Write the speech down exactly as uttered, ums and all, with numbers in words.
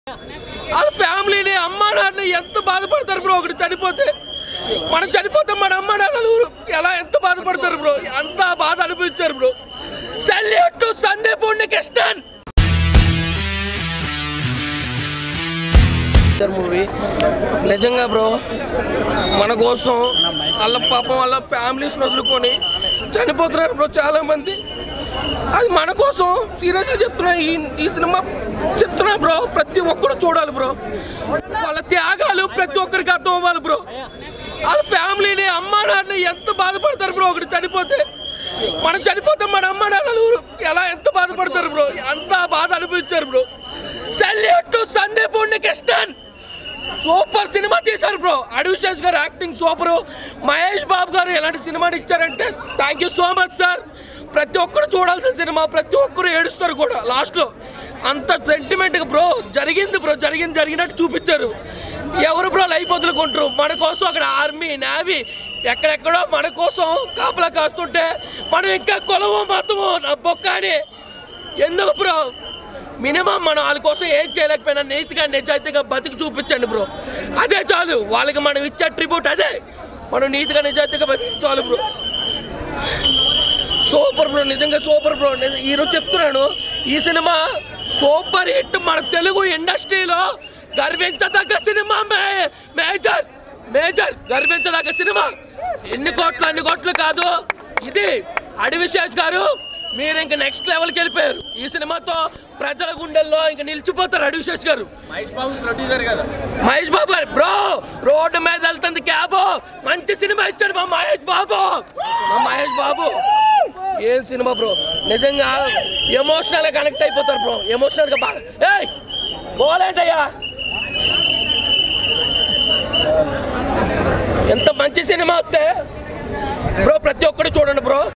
వాళ్ళ ఫ్యామిలీని అమ్మా నాన్నని ఎంత బాధపడతారు బ్రో. ఒకటి చనిపోతే మనం చనిపోతే మన అమ్మా నాన్నలు ఎలా ఎంత బాధపడతారు బ్రో. అంత బాధ అనిపించారు bro. Salute to Sandeep Unnikrishnan movie. నిజంగా బ్రో మన కోసం వాళ్ళ పాపం వాళ్ళ ఫ్యామిలీస్ వదులుకొని చనిపోతున్నారు బ్రో చాలా మంది. అది మన కోసం సీరియస్గా చెప్తున్నా. ఈ ఈ సినిమా చెప్తున్నా బ్రో. ప్రతి ఒక్కరు చూడాలి బ్రో. వాళ్ళ త్యాగాలు ప్రతి ఒక్కరికి అర్థం అవ్వాలి బ్రో. వాళ్ళ ఫ్యామిలీని అమ్మా నాన్నని ఎంత బాధపడతారు బ్రో. ఒకటి చనిపోతే మనం చనిపోతే మన అమ్మా నాన్నలు ఎలా ఎంత బాధపడతారు బ్రో. అంత బాధ అనిపించారు bro. Salute to Sandeep Unnikrishnan. Super cinema తీశారు బ్రో. అడివిశేష్ గారు యాక్టింగ్ సూపరు. మహేష్ బాబు గారు ఎలాంటి సినిమాని ఇచ్చారంటే thank you so much sir. ప్రతి ఒక్కరు చూడాల్సిన సినిమా. ప్రతి ఒక్కరు ఏడుస్తారు కూడా లాస్ట్లో. అంత సెంటిమెంట్గా బ్రో జరిగింది బ్రో. జరిగింది జరిగినట్టు చూపించారు. ఎవరు బ్రో లైఫ్ వదులుకుంటారు మన కోసం. అక్కడ ఆర్మీ నేవీ ఎక్కడెక్కడో మన కోసం కాపలా కాస్తుంటే మనం ఇంకా కులము మతము బొక్క అని ఎందుకు బ్రో. మినిమం మనం వాళ్ళ కోసం ఏం చేయలేకపోయినా నీతిగా నిజాయితీగా బతికి చూపించండి బ్రో. అదే చాలు. వాళ్ళకి మనం ఇచ్చే ట్రిబ్యూట్ అదే. మనం నీతిగా నిజాయితీగా బతికి చాలు బ్రో. Super bro. నిజంగా సూపర్ బ్రో. ఈరోజు చెప్తున్నాను ఈ సినిమా సూపర్ హిట్. మన తెలుగు ఇండస్ట్రీలో గర్వించదగ్గ సినిమా. మే మేజర్ మేజర్ గర్వించదగ్గ సినిమా. ఎన్ని కోట్లు అన్ని కోట్లు కాదు. ఇది అడివిశేష్ గారు మీరు ఇంకా నెక్స్ట్ లెవెల్కి వెళ్ళిపోయారు. ఈ సినిమాతో ప్రజల గుండెల్లో ఇంకా నిలిచిపోతారు అడివిశేష్ గారు. మహేష్ బాబు ప్రొడ్యూసర్ కదా. మహేష్ బాబు గారు బ్రో రోడ్డు మీద వెళ్తుంది క్యాబ్. మంచి సినిమా ఇచ్చాడు మా మహేష్ బాబు. మా మహేష్ బాబు ఏం సినిమా బ్రో. నిజంగా ఎమోషనల్గా కనెక్ట్ అయిపోతారు బ్రో. ఎమోషనల్గా బాగా ఏయ్ పోలేంటయ్యా. ఎంత మంచి సినిమా వస్తే బ్రో ప్రతి ఒక్కరు చూడండి బ్రో.